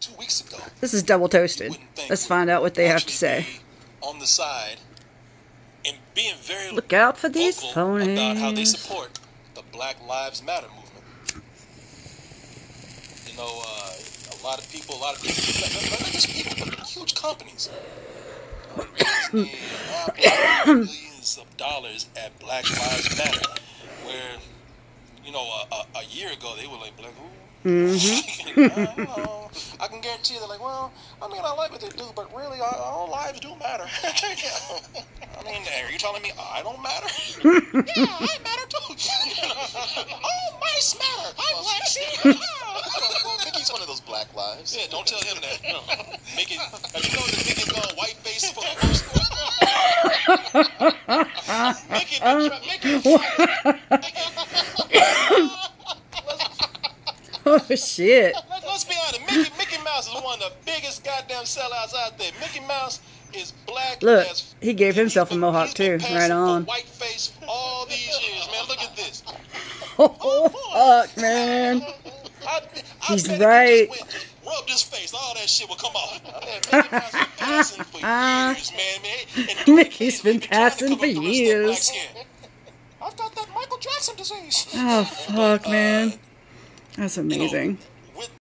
2 weeks ago. This is double toasted. Let's find out what they have to say. On the side and being very Look out for these phonies. About how they support the Black Lives Matter movement. You know, a lot of people, not just people, but huge companies. Disney, Apple, millions of dollars at Black Lives Matter, where, you know, a year ago they were like, Black, who? I can guarantee they're like, well, I mean, I like what they do, but really, all lives do matter. I mean, are you telling me I don't matter? Yeah, I matter too. All mice matter. I'm black sheep. Well, Mickey's one of those black lives. Yeah, don't tell him that. No. Mickey, you know that Mickey's gone white face for the worst. Oh shit. Let's be honest, Mickey Mouse is one of the biggest goddamn sellouts out there. Mickey Mouse is black. Look, he gave himself a mohawk too. Right on. White face all these years, man. Look at this. Oh fuck, man. He's right. Rub this face, all that shit will come off. Mickey's been passing for years, man. Mickey's been passing for years. I've got that Michael Jackson disease. Oh fuck, man. That's amazing.